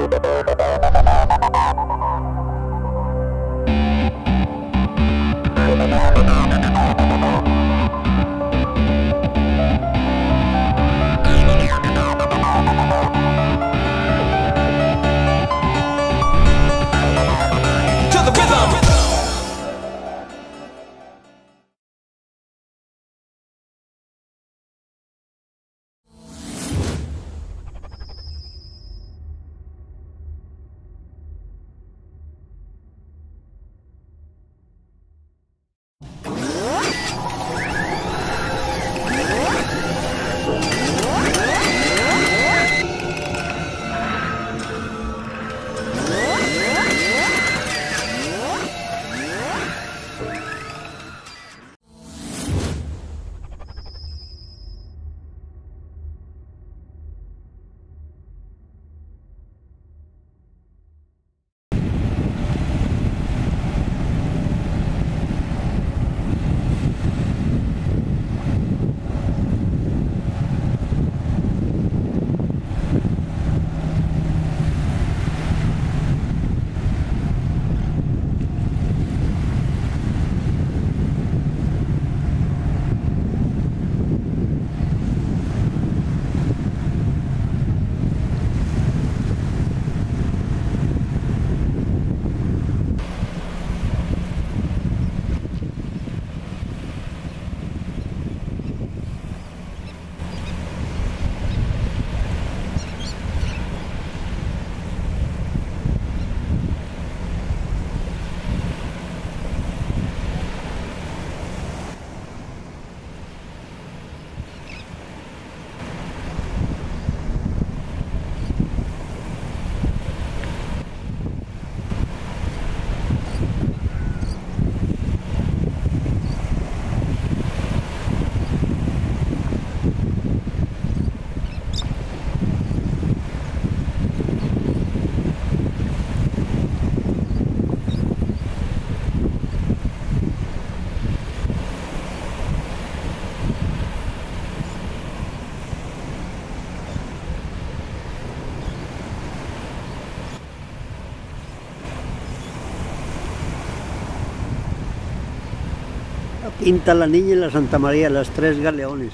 Quinta La Niña y la Santa María, las tres galeones.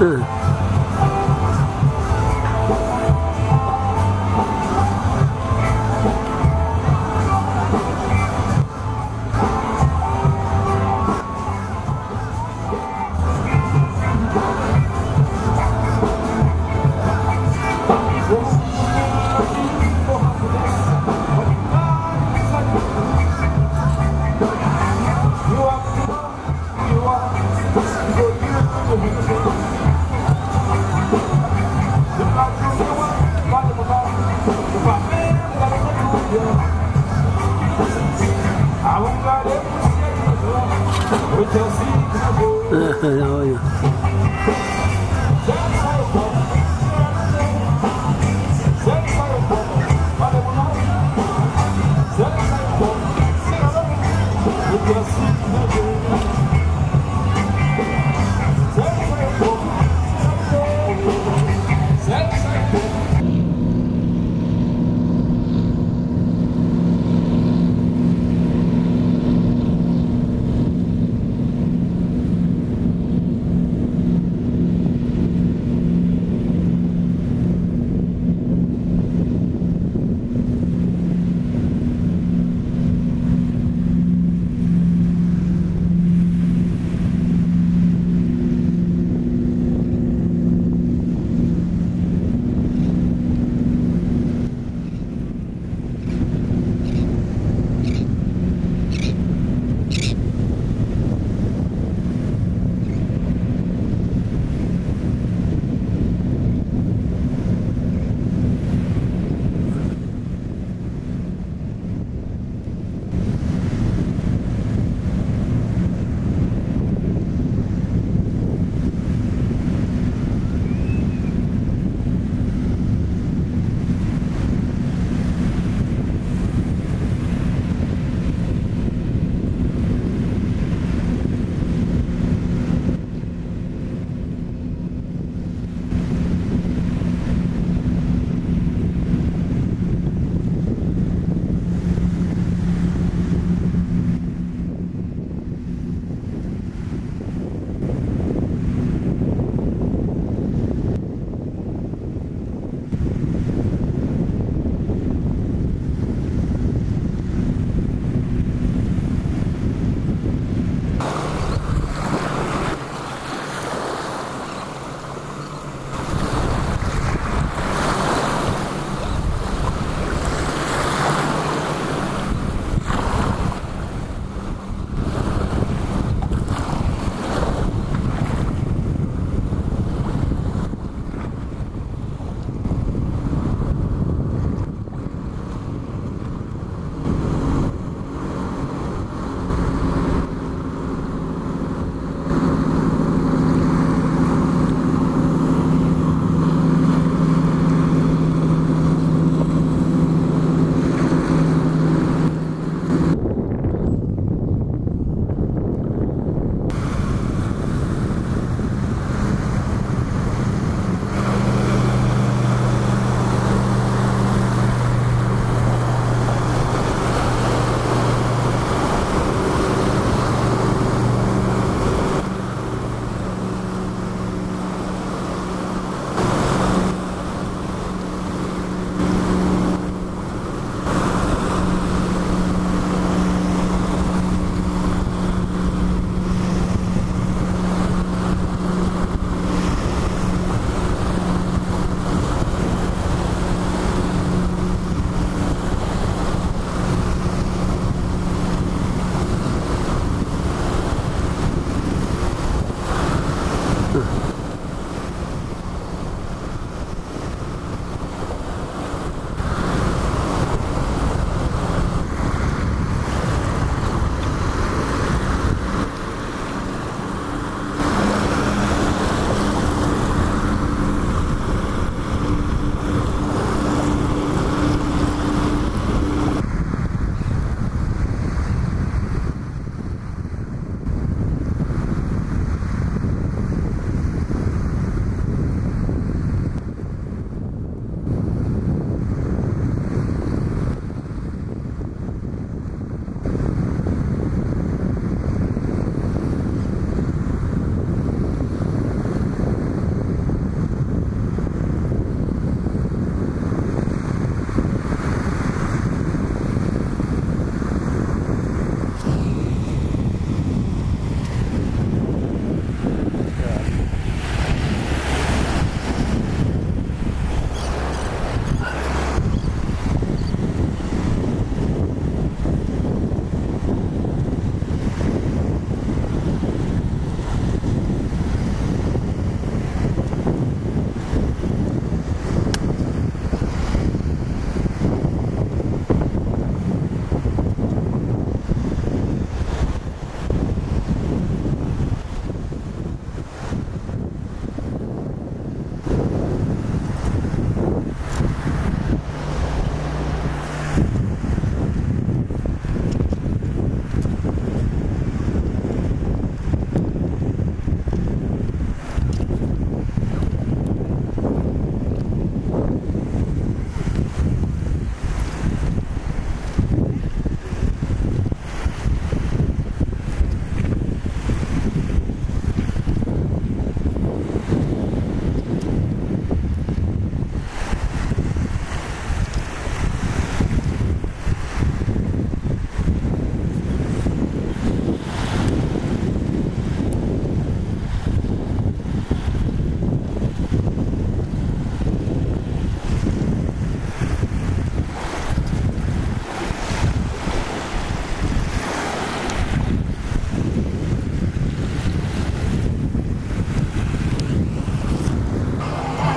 Oye.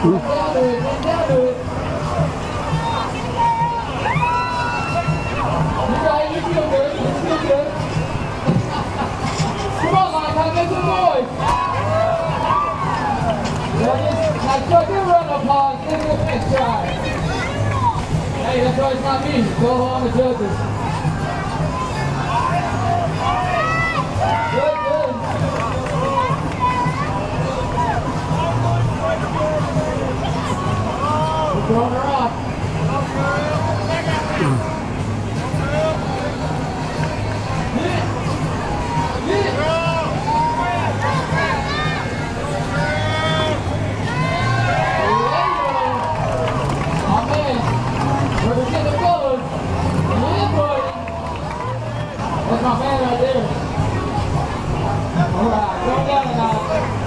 Come on, Mike, make some noise. Now, give a round of applause. Give it a big try. Hey, that's why it's not me. Go on the judges. Good, good. We're throwing her off. That's my man right there. All right, go down now.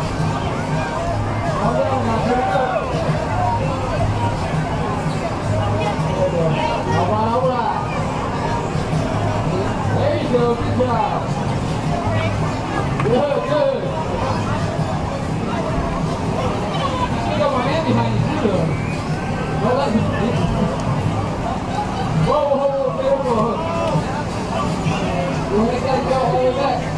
Go down now, turn it up. All right. There you go, good job. Good, good. I got my hand behind you too, though. Don't let me. Whoa, whoa, whoa, whoa. We'll make that go all the way back.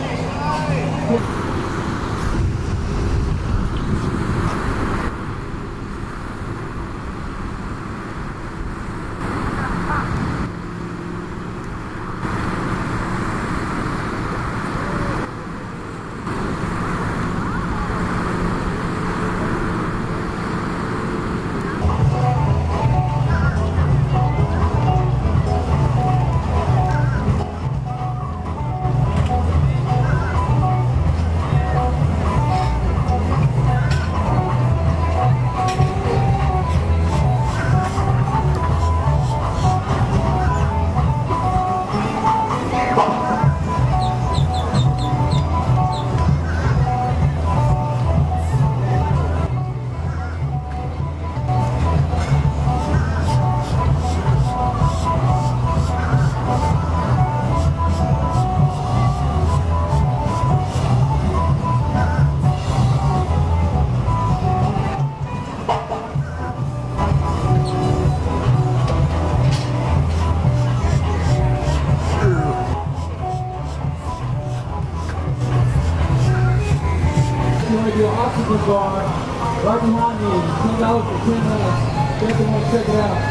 Your oxygen bar right behind you. $10 for 10 minutes. Definitely want to check it out.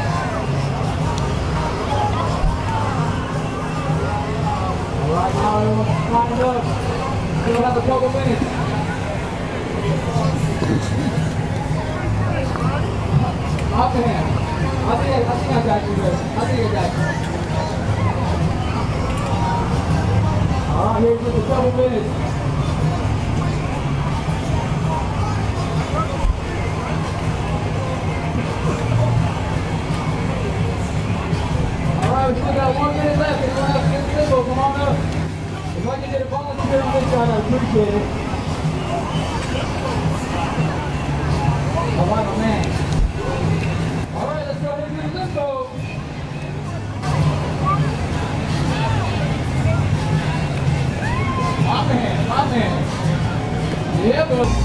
All right, now everyone's lined up. Still have a couple minutes. Off the hand. I think I got you guys. I think I got you. All right, here's just a couple minutes. We still got 1 minute left. Anyone else get the symbol, come on up. If I can get a volunteer on this side, I appreciate it. All right, my man. All right, let's go ahead and do the limbo. My man. Yeah, bro.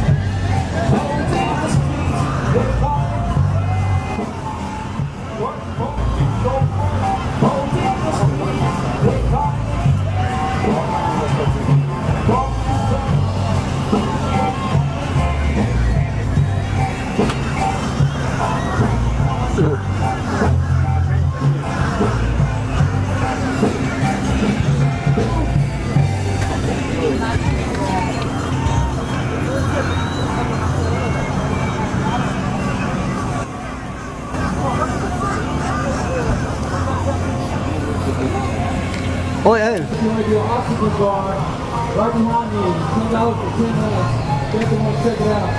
Oh, yeah. If you want to do an oxygen bar right behind you, $10 for 10 minutes. Definitely want to check it out.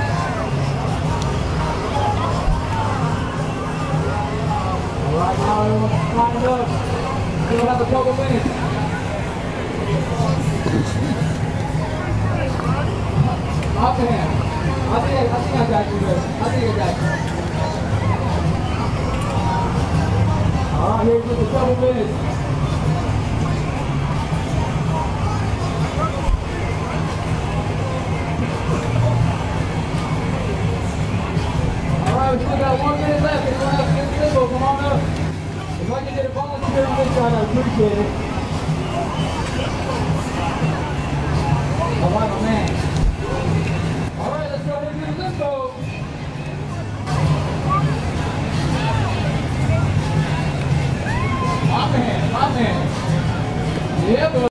All right, now everyone's lined up. Still have a couple minutes. Off the hand. I think I got you guys. I think I got you. All right, here's just a couple minutes. I can get a volunteer on this side, I appreciate it.